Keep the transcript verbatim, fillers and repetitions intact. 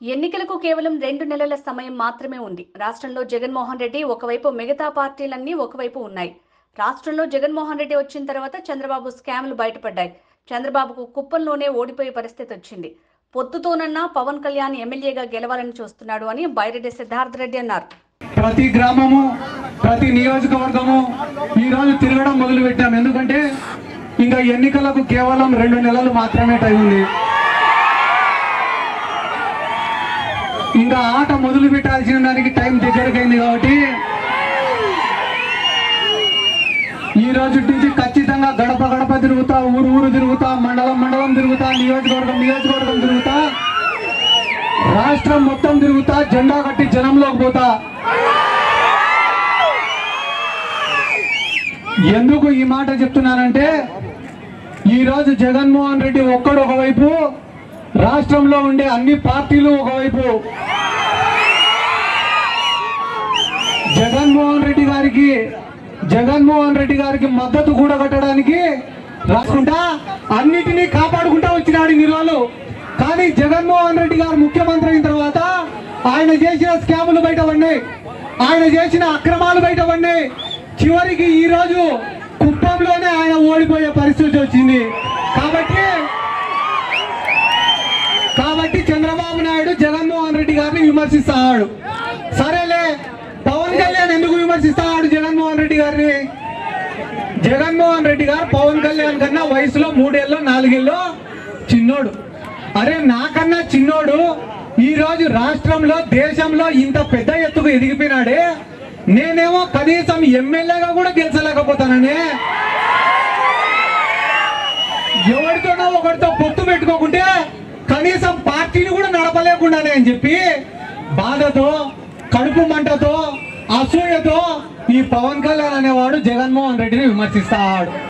ఎన్నికలకు కేవలం రెండు నెలల సమయం మాత్రమే ఉంది. రాష్ట్రంలో జగన్మోహన్ రెడ్డి ఒకవైపు, మిగతా పార్టీలన్నీ ఒకవైపు ఉన్నాయి. రాష్ట్రంలో జగన్మోహన్ రెడ్డి వచ్చిన తర్వాత చంద్రబాబు స్కామ్లు బయటపడ్డాయి. చంద్రబాబుకు కుప్పంలోనే ఓడిపోయే పరిస్థితి వచ్చింది. పొత్తుతోనన్నా పవన్ కళ్యాణ్ ఎమ్మెల్యేగా గెలవాలని చూస్తున్నాడు అని బైరెడ్డి సిద్ధార్థ రెడ్డి అన్నారు. ప్రతి గ్రామము, ప్రతి నియోజకవర్గము ఈ రోజు తిరగడం మొదలు పెట్టాం. ఎందుకంటే ఇంకా ఎన్నికలకు కేవలం రెండు నెలలు మాత్రమే టైం ఉంది. ఇంకా ఆట మొదలు పెట్టాల్సిన దానికి టైం దగ్గరకైంది. కాబట్టి ఈ రోజు నుంచి ఖచ్చితంగా గడప గడప తిరుగుతా, ఊరు ఊరు తిరుగుతా, మండలం మండలం తిరుగుతా, నియోజకవర్గం నియోజకవర్గం తిరుగుతా, రాష్ట్రం మొత్తం తిరుగుతా, జెండా కట్టి జనంలోకి పోతా. ఎందుకు ఈ మాట చెప్తున్నానంటే ఈ రోజు జగన్మోహన్ రెడ్డి ఒక్కడు ఒకవైపు, రాష్ట్రంలో ఉండే అన్ని పార్టీలు ఒకవైపు. జగన్మోహన్ రెడ్డి గారికి జగన్మోహన్ రెడ్డి గారికి మద్దతు కూడగట్టడానికి రాసుకుంటా అన్నిటినీ కాపాడుకుంటా వచ్చినాడు నిల్వలు. కానీ జగన్మోహన్ రెడ్డి గారు ముఖ్యమంత్రి అయిన తర్వాత ఆయన చేసిన స్కాములు బయట పడినాయి, ఆయన చేసిన అక్రమాలు బయట పడినాయి. చివరికి ఈ రోజు కుప్పంలోనే ఆయన ఓడిపోయే పరిస్థితి వచ్చింది. కాబట్టి కాబట్టి చంద్రబాబు నాయుడు జగన్మోహన్ రెడ్డి గారిని విమర్శిస్తాడు. సరేలే, పవన్ కళ్యాణ్ ఎందుకు విమర్శిస్తాడు జగన్మోహన్ రెడ్డి గారిని? జగన్మోహన్ రెడ్డి గారు పవన్ కళ్యాణ్ కన్నా వయసులో మూడేళ్ళు నాలుగేళ్ళు చిన్నోడు. అరే, నాకన్నా చిన్నోడు ఈ రోజు రాష్ట్రంలో దేశంలో ఇంత పెద్ద ఎత్తుకు ఎదిగిపోయినాడే, నేనేమో కనీసం ఎమ్మెల్యేగా కూడా గెలిచలేకపోతానని, ఎవరితోనో ఒకరితో పొత్తు పెట్టుకోకుంటే కనీసం పార్టీని కూడా నడపలేకుండానే అని చెప్పి బాధతో, కడుపు మంటతో, అసూయతో ఈ పవన్ కళ్యాణ్ అనేవాడు జగన్మోహన్ రెడ్డిని విమర్శిస్తాడు.